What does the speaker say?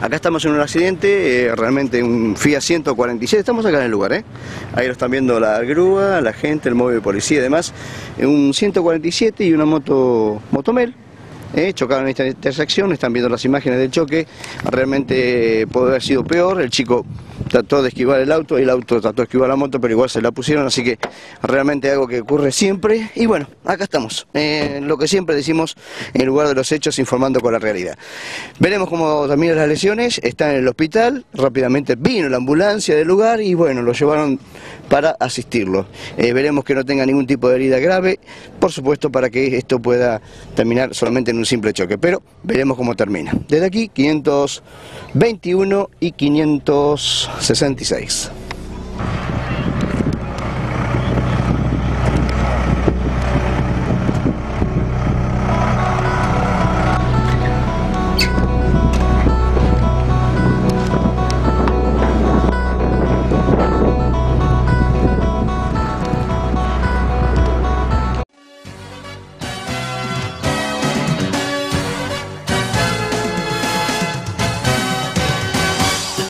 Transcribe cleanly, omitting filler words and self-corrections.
Acá estamos en un accidente, realmente un Fiat 147, estamos acá en el lugar, Ahí lo están viendo la grúa, la gente, el móvil de policía y demás. Un 147 y una motomel. Chocaron en esta intersección, están viendo las imágenes del choque, realmente puede haber sido peor, el chico trató de esquivar el auto trató de esquivar la moto, pero igual se la pusieron, así que realmente algo que ocurre siempre, y bueno, acá estamos, lo que siempre decimos, en el lugar de los hechos, informando con la realidad. Veremos cómo terminan las lesiones, está en el hospital, rápidamente vino la ambulancia del lugar y bueno, lo llevaron para asistirlo. Veremos que no tenga ningún tipo de herida grave, por supuesto, para que esto pueda terminar solamente en un simple choque, pero veremos cómo termina. Desde aquí, 521 y 566.